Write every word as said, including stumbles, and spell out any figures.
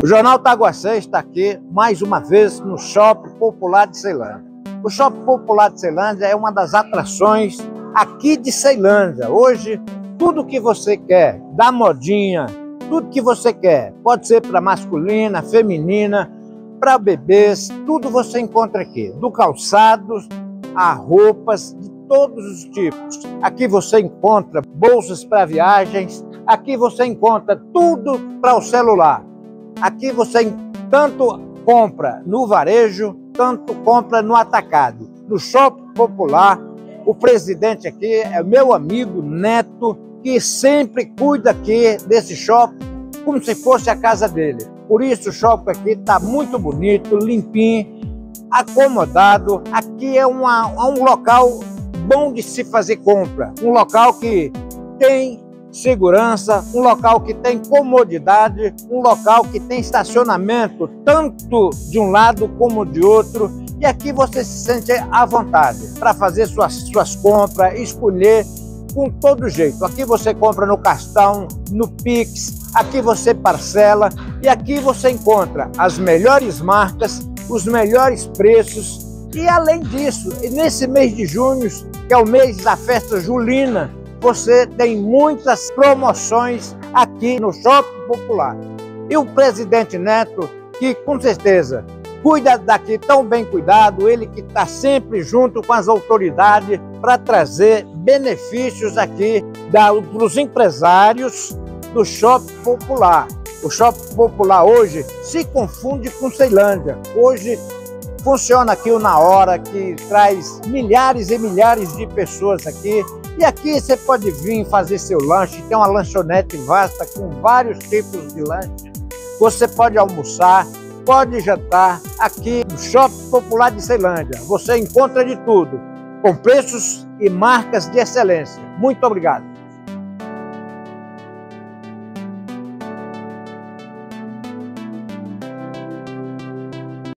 O Jornal Taguacé está aqui mais uma vez no Shopping Popular de Ceilândia. O Shopping Popular de Ceilândia é uma das atrações aqui de Ceilândia. Hoje, tudo que você quer, da modinha, tudo que você quer, pode ser para masculina, feminina, para bebês, tudo você encontra aqui. Do calçados a roupas de todos os tipos. Aqui você encontra bolsas para viagens, aqui você encontra tudo para o celular. Aqui você tanto compra no varejo, tanto compra no atacado. No Shopping Popular, o presidente aqui é meu amigo Neto, que sempre cuida aqui desse shopping como se fosse a casa dele. Por isso o shopping aqui está muito bonito, limpinho, acomodado. Aqui é uma, um local bom de se fazer compra, um local que tem segurança, um local que tem comodidade, um local que tem estacionamento tanto de um lado como de outro, e aqui você se sente à vontade para fazer suas, suas compras, escolher com todo jeito. Aqui você compra no cartão, no Pix, aqui você parcela, e aqui você encontra as melhores marcas, os melhores preços, e além disso, nesse mês de junho, que é o mês da festa julina, você tem muitas promoções aqui no Shopping Popular. E o presidente Neto, que com certeza cuida daqui tão bem cuidado, ele que está sempre junto com as autoridades para trazer benefícios aqui para os empresários do Shopping Popular. O Shopping Popular hoje se confunde com Ceilândia. Hoje funciona aqui o Na Hora, que traz milhares e milhares de pessoas aqui. E aqui você pode vir fazer seu lanche, tem uma lanchonete vasta com vários tipos de lanche. Você pode almoçar, pode jantar aqui no Shopping Popular de Ceilândia. Você encontra de tudo, com preços e marcas de excelência. Muito obrigado.